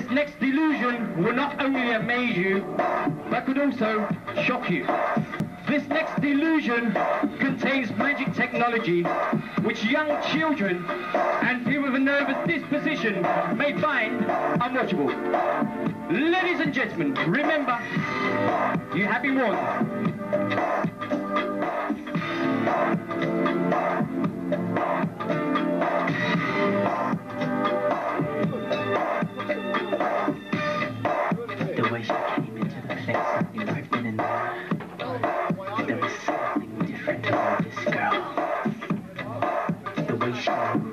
next delusion will not only amaze you, but could also shock you. This next delusion contains magic technology which young children and people with a nervous disposition may find unwatchable. Ladies and gentlemen, remember, you have been warned. The way she came into the place, I knew right then and there that there was something different about this girl. The way she